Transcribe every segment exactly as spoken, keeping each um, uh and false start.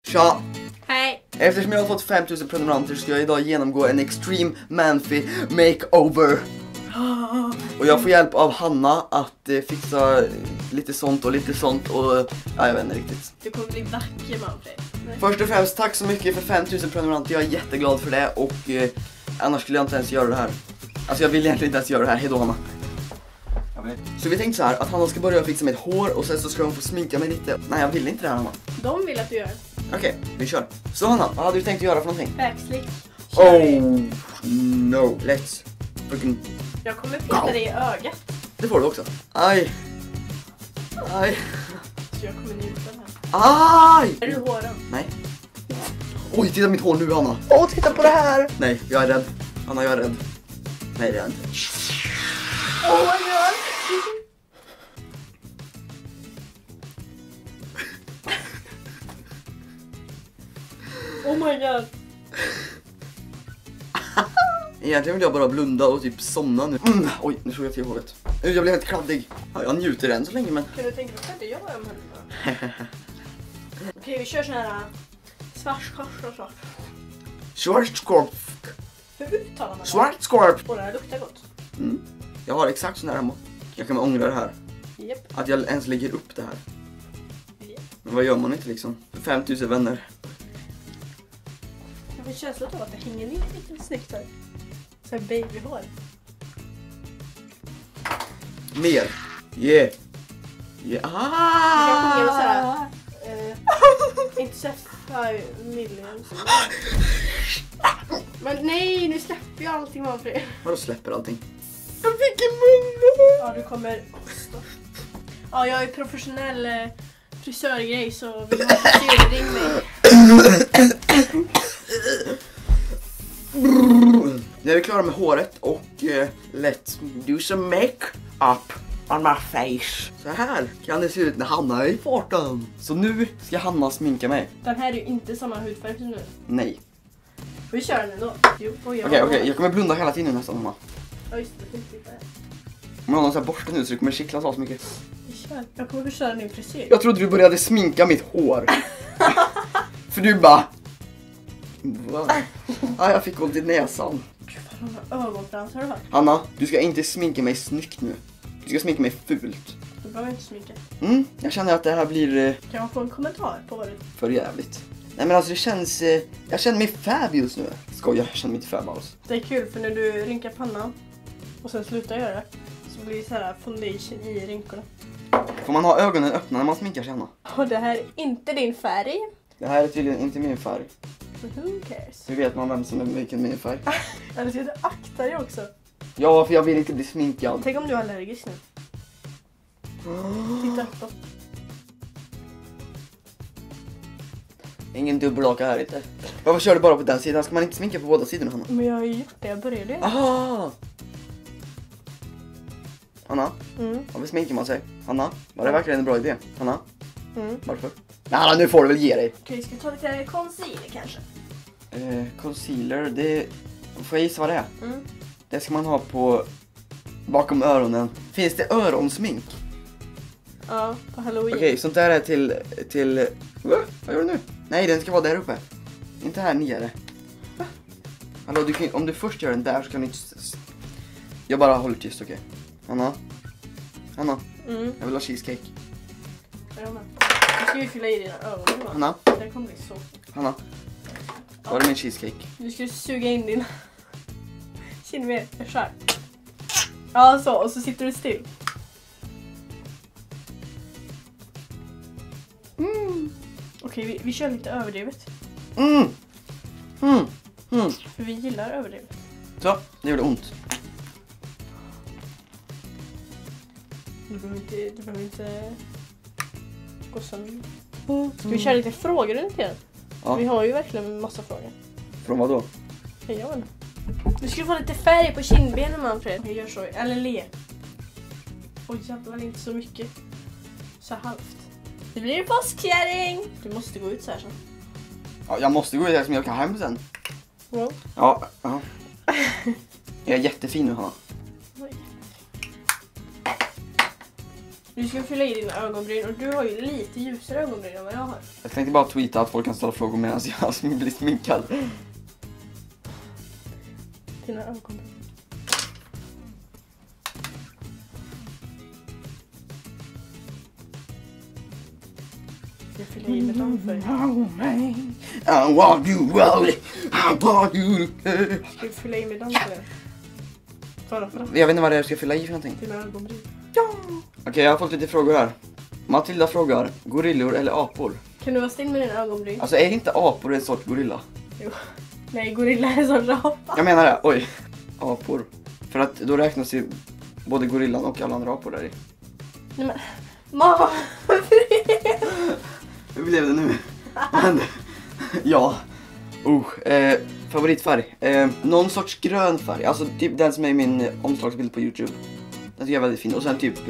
Tja! Hej! Eftersom jag har fått fem tusen prenumeranter ska jag idag genomgå en Extreme Manfy Makeover. Och jag får hjälp av Hanna att eh, fixa lite sånt och lite sånt och ja, jag vet inte riktigt. Du kommer bli vacker, Manfred. Först och främst, tack så mycket för fem tusen prenumeranter. Jag är jätteglad för det och eh, annars skulle jag inte ens göra det här. Alltså jag vill egentligen inte ens göra det här. Hej då, Hanna. Så vi tänkte så här att Hanna ska börja fixa mitt hår och sen så ska hon få sminka mig lite. Nej, jag vill inte det här, Hanna. De vill att du gör. Okej, okay, vi kör. Så Hanna, vad hade du tänkt göra för någonting? Backslick. Oh, no. Let's fucking... Jag kommer peta dig i ögat. Det får du också. Aj. Aj. Så jag kommer njuta den här. Aj. Är du håren? Nej. Oj, titta mitt hår nu, Hanna. Åh, oh, titta på det här. Nej, jag är rädd. Hanna, jag är rädd. Nej, det är jag inte. Oh my god. Oh my god. Egentligen vill jag bara blunda och typ somna nu. Mm. Oj, nu såg jag till håret. Jag blir helt kladdig. Ja, jag njuter än så länge, men... Kan du tänka dig att jag gör med Okej, vi kör sån här svarskors och så. Schwarzkorp. Hur uttalar man det? Schwarzkorp. Och det här luktar gott. Mm. Jag har exakt sån här hemma. Jag kan ångra det här. Yep. Att jag ens lägger upp det här. Yep. Men vad gör man inte liksom? fem tusen vänner. Jag får känslan av att det hänger ner lite snyggt här. Så här babyhår. Mer. Yeah. Yeah. Ah! Jag kommer så här. Eh, inte så här million. Men nej, nu släpper jag allting, Manfred. Vadå släpper allting? Jag fick en mun. Ja, du kommer stå. Ja, jag är professionell eh, frisörgrej, så vill du ha frisyr, ring mig. Nu är vi klara med håret och uh, let's do some make-up on my face. Så här kan det se ut när Hanna är i farten. Så nu ska Hanna sminka mig. Den här är ju inte samma hudfärg som nu. Nej. Vi kör den ändå. Okej, okej, okay, okay. Jag kommer blunda hela tiden nästan, Hanna. Ja, just det. Titta här. Men jag har någon sån här borste nu så det kommer kittla så mycket. Vi kör. Jag kommer förstöra din frisyr. Jag trodde du började sminka mitt hår. För du bara... Wow. Ah, jag fick ont i näsan. Gud, vad har ögonfrans, har du hört? Hanna, du ska inte sminka mig snyggt nu. Du ska sminka mig fult. Du behöver inte sminka. Mm, jag känner att det här blir... Eh, kan man få en kommentar på vad du... för jävligt. Nej men alltså det känns... Eh, jag känner mig fabulous nu. Skojar, jag känner mig inte fabulous. Det är kul för när du rynkar pannan och sen slutar göra det så blir det så här foundation i rynkorna. Får man ha ögonen öppna när man sminkar sig, Hanna? Och det här är inte din färg. Det här är tydligen inte min färg. Who cares? Hur vet man vem som är vilken min färg? Eller ska du akta dig också? Ja, för jag vill inte bli sminkad. Tänk om du är allergisk nu. Titta uppåt. Ingen dubbelhaka här inte. Varför kör du bara på den sidan? Ska man inte sminka på båda sidorna, Hanna? Men jag har ju gjort det, jag började ju. Aha! Hanna, Mm. varför sminkar man sig? Hanna, var det verkligen en bra idé? Hanna, Mm. varför? Nej, nu får du väl ge dig. Okej, ska vi ta lite concealer kanske? Eh, concealer, det... Får jag gissa vad det är? Mm. Det ska man ha på... bakom öronen. Finns det öronsmink? Ja, på Halloween. Okej, okay, sånt där är till... till... Va? Vad gör du nu? Nej, den ska vara där uppe. Inte här nere. Va? Hallå, du kan, om du först gör den där så kan du inte... Jag bara håller tyst, okej. Okay. Hanna? Hanna? Mm. Jag vill ha cheesecake. Jag med. Nu ska vi fylla i dina ögon. Va? Hanna? Det kommer bli så. Hanna? Ja. Var är min cheesecake? Du ska suga in din kind med. Jag kör. Ja, så. Och så sitter du still. Mm. Okej, vi, vi kör lite överdrivet. Mm. Mm. Mm. För vi gillar överdrivet. Så, det gjorde ont. Du behöver inte, du behöver inte gå sönder. Ska vi köra lite frågor runt igen? Ja. Vi har ju verkligen en massa frågor. Från vad då? Jag vet inte. Du ska få lite färg på kindbenen, Manfred. Jag gör så. Eller le. Oj, jävlar, inte så mycket. Så halvt. Det blir en påskkärring. Du måste gå ut så här sen. Ja, jag måste gå ut här som jag kan hem sen. Wow. Ja, ja. Jag är jättefin nu, Hanna. Oj. Du ska fylla i dina ögonbryn och du har ju lite ljusare ögonbryn än vad jag har. Jag tänkte bara tweeta att folk kan ställa frågor medan jag blir sminkad. Dina ögonbryn. Jag fyller i med dem för dig. I want you roll, I want you to Ska du fylla i med dem för dig? Bara för att Jag vet inte vad det är jag ska fylla i för någonting. dina ögonbryn. Ja! Okej, okay, jag har fått lite frågor här. Matilda frågar, gorillor eller apor? Kan du vara still med dina ögonbryn? Alltså är inte apor en sorts gorilla? Jo. Nej, gorilla är så rapa. Jag menar det, oj. Apor. För att då räknas ju både gorillan och alla andra apor där i. Nej men, mamma! Hur blev det nu? Men, ja. Uh, eh, favoritfärg. Eh, någon sorts grön färg. Alltså typ den som är i min eh, omslagsbild på YouTube. Den tycker jag är väldigt fin. Och sen typ... Eh,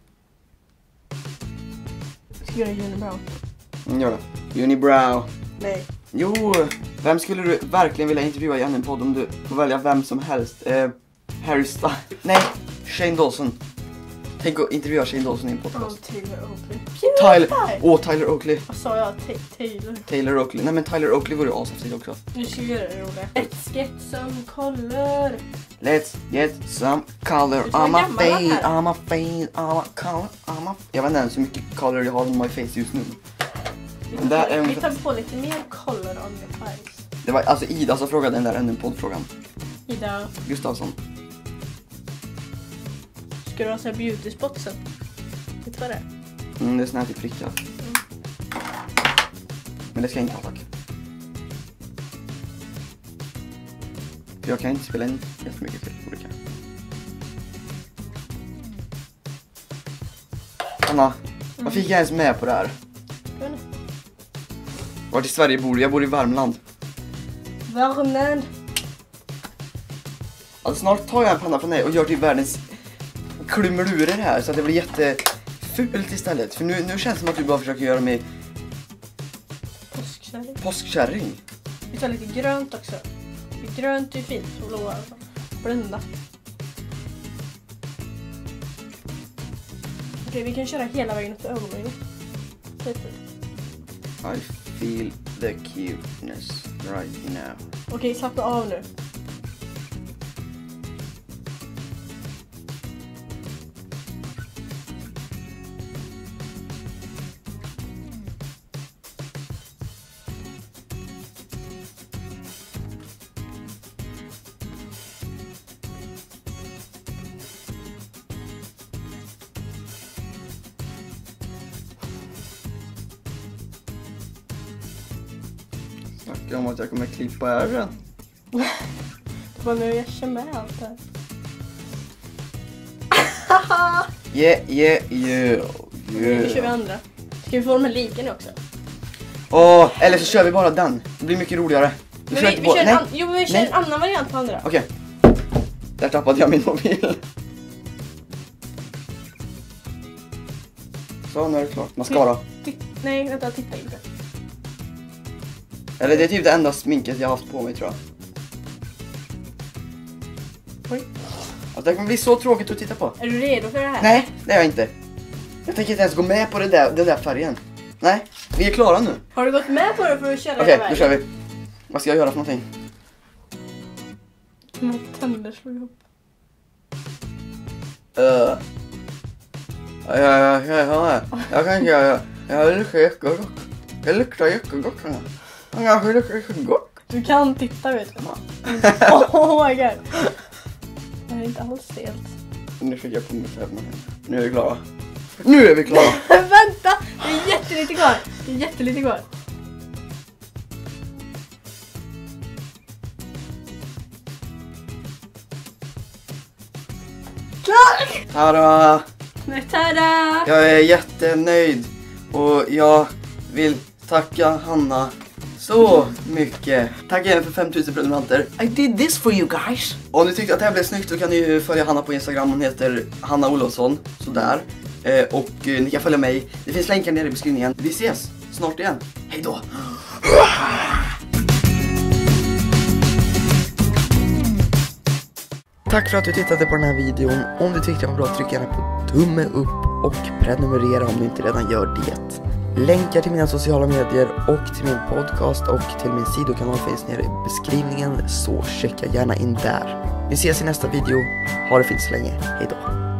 Ska jag göra unibrow? mm, gör det. Unibrow. Nej. Jo, vem skulle du verkligen vilja intervjua i en podd om du får välja vem som helst? Eh, Harry Styles. Nej, Shane Dawson. Tänk att intervjua Shane Dawson i en podcast. Oh, Taylor Oakley. Tyler, åh oh, Tyler Oakley. Vad sa jag? Ta Taylor. Taylor Oakley. Nej men Tyler Oakley vore ju ashäftigt också. Nu ska vi göra det roliga. Let's get some color. Let's get some color on my face, on my face, on my color, on my... Jag vet inte ens hur mycket color jag har on my face just nu. Vi tar, är vi tar på lite mer color on your face. Det var alltså Ida som frågade den där ännu poddfrågan. Ida Gustafsson. Ska du ha så här beauty spotsen? Vet du vad det är? Mm, det är sån här typ prickar. Mm. Men det ska jag inte ha, tack. För jag kan inte spela in jättemycket till olika. Anna, mm. vad fick jag ens med på det här? Mm. Vart i Sverige bor du? Jag bor i Värmland. Värmland. Alltså snart tar jag en panna från dig och gör till världens klumlurer här så att det blir jättefult istället. För nu, nu känns det som att du bara försöker göra mig Påskkärring. Påskkärring. Vi tar lite grönt också. Grönt är fint och blåa. Blända. Okej, vi kan köra hela vägen upp till ögonbrynen. I feel the cuteness right now. Okej, slappna av nu. Snackar om att jag kommer klippa ärren. Det var nu jag känner med allt det här. Yeah, yeah, yeah, Nu kör vi yeah. andra. Ska vi få dem här lika nu också? Åh, oh, eller så kör vi bara den. Det blir mycket roligare. Vi Men kör vi, inte vi på... kör Nej, an... Jo, men vi kör nej. en annan variant på andra. Okej. Där tappade jag min mobil. Så, nu är det klart. Mascara. Titt... Nej, vänta, titta inte. Eller det är typ det enda sminket jag har haft på mig, tror jag. Oj. Alltså, det kommer bli så tråkigt att titta på. Är du redo för det här? Nej, det är jag inte. Jag tänker inte ens gå med på det där, den där färgen. Nej, vi är klara nu. Har du gått med på det för att köra Okej, hela då kör vägen? vi. Vad ska jag göra för någonting? Mina tänder slår ihop. Uh. Ja, ja, ja, ja. Jag kan inte göra. Jag luktar jättegott. Jag luktar jättegott. Jag luktar jättegott. Du kan titta, vet du. Oh my god. Det är inte alls stelt. Nu fick jag på mig tävlingen. Nu är vi klara. Nu är vi klara. Vänta, det är jättelite kvar. Det är jättelite kvar. Klar! Tada! Nej, tada! Jag är jättenöjd. Och jag vill tacka Hanna så mycket. Tack igen för fem tusen prenumeranter. I did this for you guys. Om ni tyckte att det här blev snyggt så kan ni ju följa Hanna på Instagram. Hon heter Hanna Olofsson. Sådär. Eh, och eh, ni kan följa mig. Det finns länkar nere i beskrivningen. Vi ses snart igen. Hej då! Tack för att du tittade på den här videon. Om du tyckte det var bra, tryck gärna på tumme upp. och prenumerera om du inte redan gör det. Länkar till mina sociala medier och till min podcast och till min sidokanal finns nere i beskrivningen, så checka gärna in där. Vi ses i nästa video. Ha det fint så länge. Hej då.